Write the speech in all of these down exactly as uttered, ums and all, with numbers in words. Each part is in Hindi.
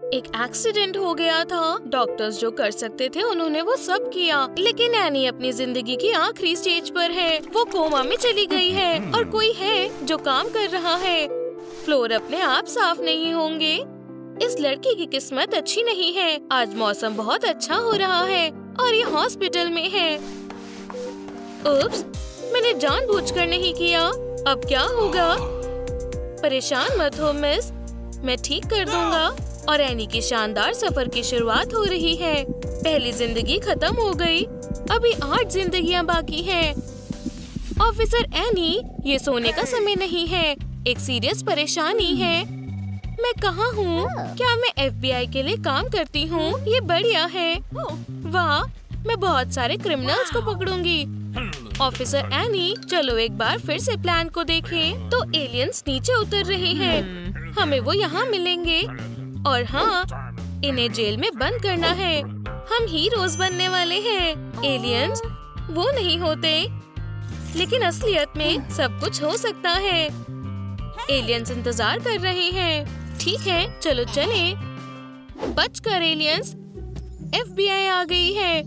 एक एक्सीडेंट हो गया था। डॉक्टर्स जो कर सकते थे उन्होंने वो सब किया, लेकिन एनी अपनी जिंदगी की आखिरी स्टेज पर है। वो कोमा में चली गई है और कोई है जो काम कर रहा है। फ्लोर अपने आप साफ नहीं होंगे। इस लड़की की किस्मत अच्छी नहीं है। आज मौसम बहुत अच्छा हो रहा है और ये हॉस्पिटल में है। उप्स, मैंने जानबूझकर नहीं किया। अब क्या होगा? परेशान मत हो मिस, मैं ठीक कर दूंगा। और एनी की शानदार सफर की शुरुआत हो रही है। पहली जिंदगी खत्म हो गई, अभी आठ जिंदगियां बाकी हैं। ऑफिसर एनी, ये सोने का समय नहीं है। एक सीरियस परेशानी है। मैं कहाँ हूँ? क्या मैं एफ बी आई के लिए काम करती हूँ? ये बढ़िया है। वाह, मैं बहुत सारे क्रिमिनल्स को पकड़ूंगी। ऑफिसर एनी, चलो एक बार फिर से प्लान को देखें। तो एलियंस नीचे उतर रहे हैं। हमें वो यहाँ मिलेंगे और हाँ, इन्हें जेल में बंद करना है। हम हीरोज बनने वाले हैं। एलियंस वो नहीं होते, लेकिन असलियत में सब कुछ हो सकता है। एलियंस इंतजार कर रहे हैं। ठीक है, चलो चले। बच कर एलियंस, एफ बी आई आ गई है।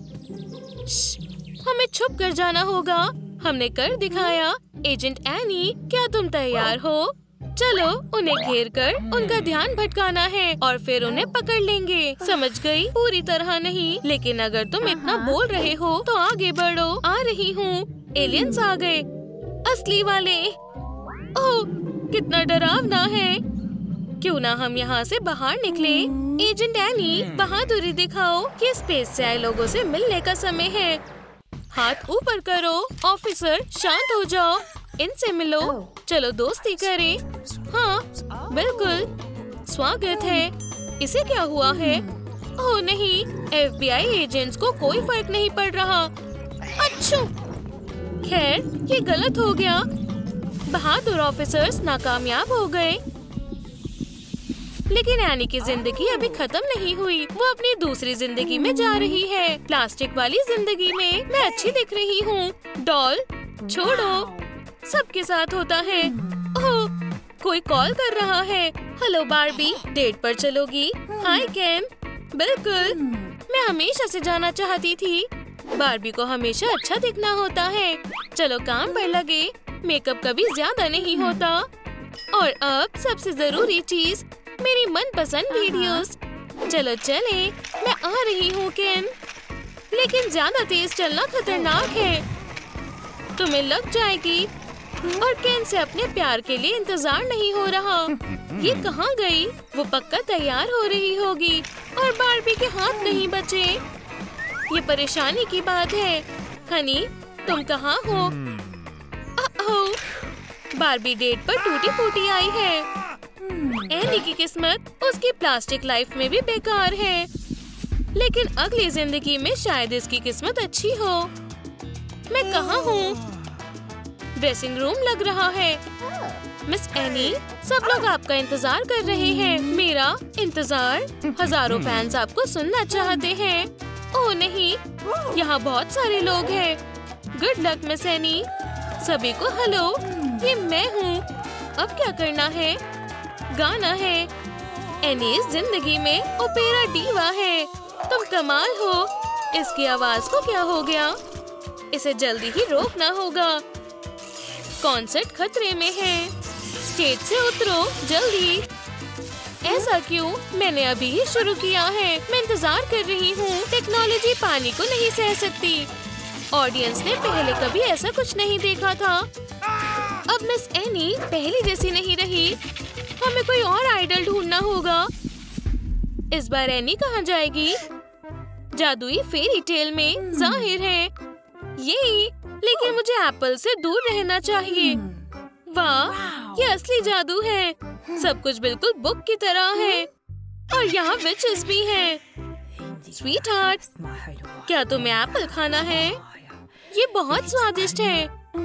हमें छुप कर जाना होगा। हमने कर दिखाया। एजेंट एनी, क्या तुम तैयार हो? चलो, उन्हें घेर कर उनका ध्यान भटकाना है और फिर उन्हें पकड़ लेंगे। समझ गई? पूरी तरह नहीं, लेकिन अगर तुम इतना बोल रहे हो तो आगे बढ़ो। आ रही हूँ। एलियंस आ गए, असली वाले। ओह, कितना डरावना है। क्यों ना हम यहाँ से बाहर निकले। एजेंट एनी, बहादुरी दिखाओ। ये स्पेस से आए लोगों से मिलने का समय है। हाथ ऊपर करो। ऑफिसर, शांत हो जाओ। इनसे मिलो। चलो दोस्ती करें। हाँ, बिल्कुल। स्वागत है। इसे क्या हुआ है? ओह नहीं, एफ बी आई एजेंट्स को कोई फर्क नहीं पड़ रहा। अच्छा, खैर ये गलत हो गया। बहादुर ऑफिसर्स नाकामयाब हो गए। लेकिन एनी की जिंदगी अभी खत्म नहीं हुई। वो अपनी दूसरी जिंदगी में जा रही है। प्लास्टिक वाली जिंदगी में। मैं अच्छी दिख रही हूँ। डॉल छोड़ो, सबके साथ होता है। ओह, कोई कॉल कर रहा है। हेलो बार्बी, डेट पर चलोगी? हाय केन। बिल्कुल, मैं हमेशा से जाना चाहती थी। बार्बी को हमेशा अच्छा दिखना होता है। चलो काम पर लगे। मेकअप कभी ज्यादा नहीं होता। और अब सबसे जरूरी चीज, मेरी मनपसंद वीडियोस। चलो चले, मैं आ रही हूँ केन। लेकिन ज्यादा तेज चलना खतरनाक है, तुम्हें लग जाएगी। और केन से अपने प्यार के लिए इंतजार नहीं हो रहा। ये कहाँ गई? वो पक्का तैयार हो रही होगी और बार्बी के हाथ नहीं बचे। ये परेशानी की बात है। हनी, तुम कहाँ हो? ओह, बार्बी डेट पर टूटी फूटी आई है। एनी की किस्मत उसकी प्लास्टिक लाइफ में भी बेकार है, लेकिन अगली जिंदगी में शायद इसकी किस्मत अच्छी हो। मैं कहाँ हूँ? ड्रेसिंग रूम लग रहा है। मिस एनी, सब लोग आपका इंतजार कर रहे हैं। मेरा इंतजार? हजारों फैंस आपको सुनना चाहते हैं। ओह नहीं, यहाँ बहुत सारे लोग हैं। Good luck miss Annie. सभी को हेलो, ये मैं हूँ। अब क्या करना है? गाना है। एनी इस जिंदगी में ओपेरा डीवा है। तुम कमाल हो। इसकी आवाज को क्या हो गया? इसे जल्दी ही रोकना होगा। कॉन्सर्ट खतरे में है। स्टेज से उतरो जल्दी। ऐसा क्यों? मैंने अभी ही शुरू किया है। मैं इंतजार कर रही हूँ। टेक्नोलॉजी पानी को नहीं सह सकती। ऑडियंस ने पहले कभी ऐसा कुछ नहीं देखा था। अब मिस एनी पहली जैसी नहीं रही। हमें कोई और आइडल ढूंढना होगा। इस बार एनी कहाँ जाएगी? जादुई फेरी टेल में जाहिर है। यही, लेकिन मुझे एप्पल से दूर रहना चाहिए। वाह, ये असली जादू है। सब कुछ बिल्कुल बुक की तरह है और यहाँ विचेस भी हैं। स्वीट हार्ट, क्या तुम्हें एप्पल खाना है? ये बहुत स्वादिष्ट है।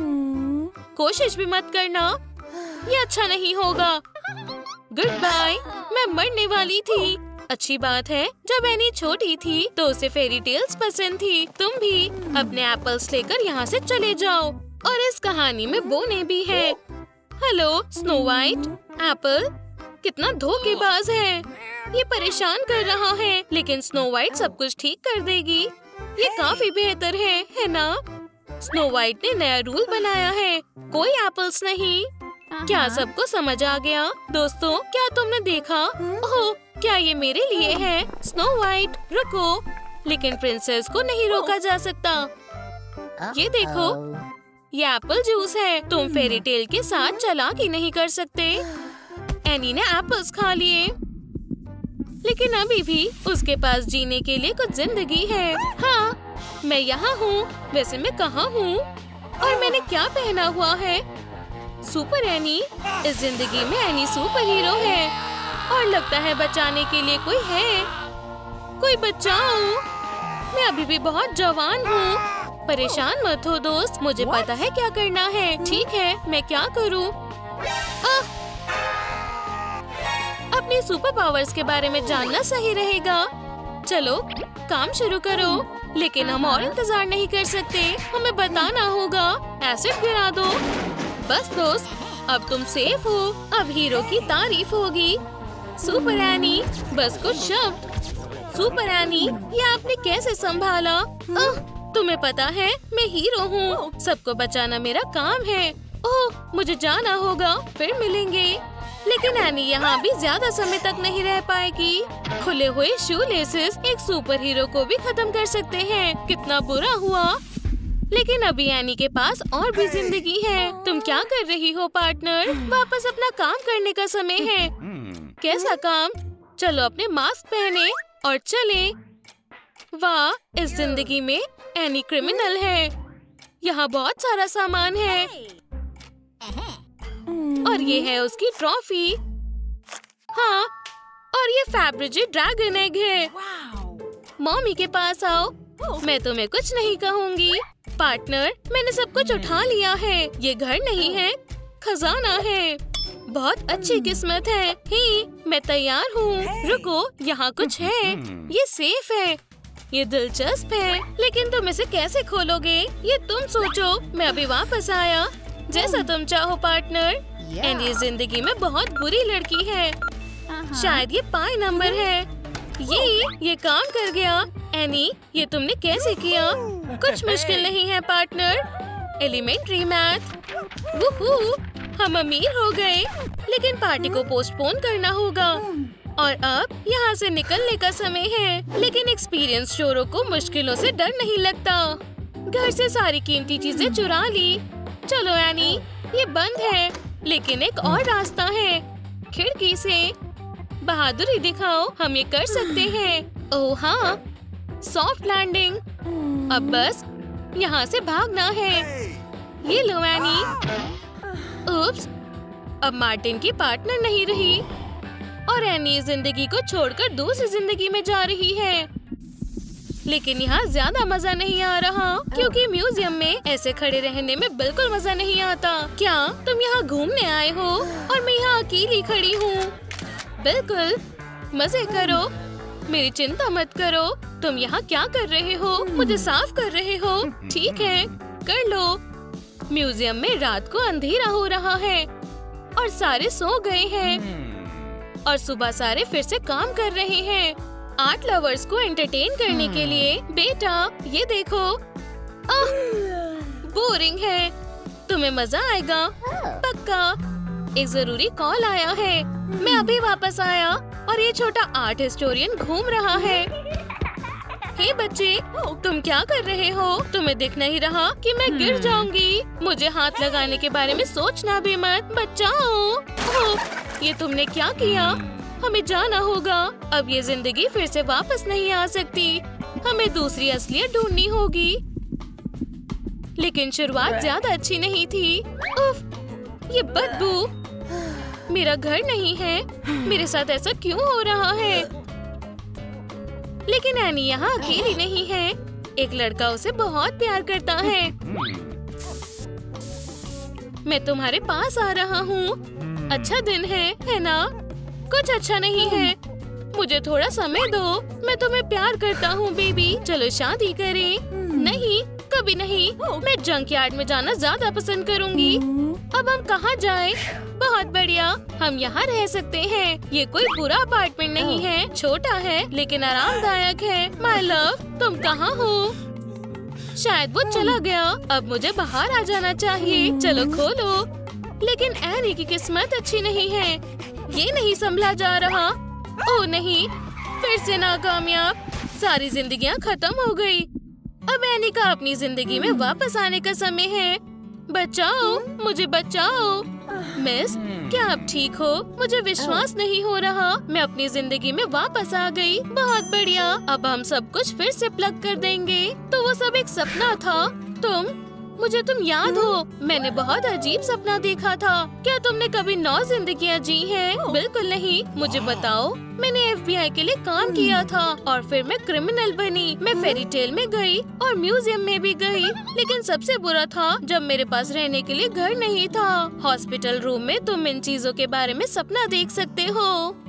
कोशिश भी मत करना, ये अच्छा नहीं होगा। Goodbye. मैं मरने वाली थी। अच्छी बात है, जब एनी छोटी थी तो उसे फेरी टेल्स पसंद थी। तुम भी अपने एप्पल्स लेकर यहाँ से चले जाओ। और इस कहानी में बोने भी है। Hello snow white. एप्पल, कितना धोखेबाज है। ये परेशान कर रहा है, लेकिन स्नो वाइट सब कुछ ठीक कर देगी। ये काफी बेहतर है, है ना? स्नो वाइट ने नया रूल बनाया है, कोई एप्पल्स नहीं। क्या सबको समझ आ गया? दोस्तों, क्या तुमने देखा? ओह, क्या ये मेरे लिए है? स्नो वाइट, रुको। लेकिन प्रिंसेस को नहीं रोका जा सकता। ये देखो, ये एप्पल जूस है। तुम फेरी टेल के साथ चालाकी नहीं कर सकते। एनी ने एप्पल्स खा लिए, लेकिन अभी भी उसके पास जीने के लिए कुछ जिंदगी है। हाँ, मैं यहाँ हूँ। वैसे मैं कहाँ हूँ? और मैंने क्या पहना हुआ है? Super Annie. इस जिंदगी में एनी सुपर हीरो है, और लगता है बचाने के लिए कोई है। कोई बचाओ, मैं अभी भी बहुत जवान हूँ। परेशान मत हो दोस्त, मुझे पता है क्या करना है। ठीक है, मैं क्या करूँ? अपने सुपर पावर्स के बारे में जानना सही रहेगा। चलो काम शुरू करो। लेकिन हम और इंतजार नहीं कर सकते, हमें बताना होगा। एसिड गिरा दो। बस दोस्त, अब तुम सेफ हो। अब हीरो की तारीफ होगी। सुपर एनी, बस कुछ शब्द। सुपर एनी, ये आपने कैसे संभाला? आह, तुम्हें पता है मैं हीरो हूँ। सबको बचाना मेरा काम है। ओह, मुझे जाना होगा, फिर मिलेंगे। लेकिन एनी यहाँ भी ज्यादा समय तक नहीं रह पाएगी। खुले हुए शू लेसेस एक सुपर हीरो को भी खत्म कर सकते हैं। कितना बुरा हुआ। लेकिन अभी एनी के पास और भी जिंदगी है। तुम क्या कर रही हो पार्टनर? वापस अपना काम करने का समय है। कैसा काम? चलो अपने मास्क पहने और चले। वाह, इस जिंदगी में एनी क्रिमिनल है। यहाँ बहुत सारा सामान है, और ये है उसकी ट्रॉफी। हाँ, और ये फैब्रिजी ड्रैगन एग है। मम्मी के पास आओ, मैं तुम्हें कुछ नहीं कहूँगी। पार्टनर, मैंने सब कुछ उठा लिया है। ये घर नहीं है, खजाना है। बहुत अच्छी किस्मत है। ही, मैं तैयार हूँ। रुको, यहाँ कुछ है। ये सेफ है। ये दिलचस्प है, लेकिन तुम इसे कैसे खोलोगे? ये तुम सोचो। मैं अभी वापस आया। जैसा तुम चाहो पार्टनर। एनी जिंदगी में बहुत बुरी लड़की है। शायद ये पाई नंबर है। ये ये काम कर गया। एनी, ये तुमने कैसे किया? कुछ मुश्किल नहीं है पार्टनर। Elementary math. वूहू, हम अमीर हो गए। लेकिन पार्टी को पोस्टपोन करना होगा। और अब यहाँ से निकलने का समय है। लेकिन एक्सपीरियंस चोरों को मुश्किलों से डर नहीं लगता। घर से सारी कीमती चीजें चुरा ली। चलो एनी, ये बंद है, लेकिन एक और रास्ता है। खिड़की से। बहादुरी दिखाओ, हम ये कर सकते हैं। ओह हाँ, सॉफ्ट लैंडिंग। अब बस यहाँ से भागना है। ये लो एनी। उप्स, अब मार्टिन की पार्टनर नहीं रही, और एनी जिंदगी को छोड़कर दूसरी जिंदगी में जा रही है। लेकिन यहाँ ज्यादा मजा नहीं आ रहा, क्योंकि म्यूजियम में ऐसे खड़े रहने में बिल्कुल मजा नहीं आता। क्या तुम यहाँ घूमने आए हो और मैं यहाँ अकेली खड़ी हूँ? बिल्कुल, मजे करो, मेरी चिंता मत करो। तुम यहाँ क्या कर रहे हो? मुझे साफ कर रहे हो? ठीक है, कर लो। म्यूजियम में रात को अंधेरा हो रहा है और सारे सो गए हैं, और सुबह सारे फिर से काम कर रहे हैं आर्ट लवर्स को एंटरटेन करने के लिए। बेटा, ये देखो। आह, बोरिंग है। तुम्हें मजा आएगा, पक्का। एक जरूरी कॉल आया है। मैं अभी वापस आया, और ये छोटा आर्ट हिस्टोरियन घूम रहा है। हे बच्चे, तुम क्या कर रहे हो? तुम्हें दिख नहीं रहा कि मैं गिर जाऊंगी? मुझे हाथ लगाने के बारे में सोचना भी मत। बचाओ। ओह, ये तुमने क्या किया? हमें जाना होगा। अब ये जिंदगी फिर से वापस नहीं आ सकती। हमें दूसरी असलियत ढूंढनी होगी। लेकिन शुरुआत ज्यादा अच्छी नहीं थी। उफ, ये बदबू। मेरा घर नहीं है। मेरे साथ ऐसा क्यों हो रहा है? लेकिन एनी यहाँ अकेली नहीं है। एक लड़का उसे बहुत प्यार करता है। मैं तुम्हारे पास आ रहा हूँ। अच्छा दिन है, है ना? कुछ अच्छा नहीं है। मुझे थोड़ा समय दो। मैं तुम्हें प्यार करता हूँ बेबी। चलो शादी करें। नहीं, कभी नहीं। मैं जंक यार्ड में जाना ज्यादा पसंद करूँगी। अब हम कहाँ जाएं? बहुत बढ़िया, हम यहाँ रह सकते हैं। ये कोई बुरा अपार्टमेंट नहीं है, छोटा है लेकिन आरामदायक है। माय लव, तुम कहाँ हो? शायद वो चला गया। अब मुझे बाहर आ जाना चाहिए। चलो खोलो। लेकिन एनी की किस्मत अच्छी नहीं है, ये नहीं संभला जा रहा। ओह नहीं, फिर से नाकामयाब। सारी जिंदगियाँ खत्म हो गई। अब एनी का अपनी जिंदगी में वापस आने का समय है। बचाओ, मुझे बचाओ। मिस, क्या आप ठीक हो? मुझे विश्वास नहीं हो रहा। मैं अपनी जिंदगी में वापस आ गई। बहुत बढ़िया, अब हम सब कुछ फिर से प्लग कर देंगे। तो वो सब एक सपना था। तुम मुझे तुम याद हो? मैंने बहुत अजीब सपना देखा था। क्या तुमने कभी नौ जिंदगियां जी हैं? बिल्कुल नहीं। मुझे बताओ। मैंने एफ बी आई के लिए काम किया था और फिर मैं क्रिमिनल बनी। मैं फेरी टेल में गई और म्यूजियम में भी गई। लेकिन सबसे बुरा था जब मेरे पास रहने के लिए घर नहीं था। हॉस्पिटल रूम में तुम इन चीजों के बारे में सपना देख सकते हो।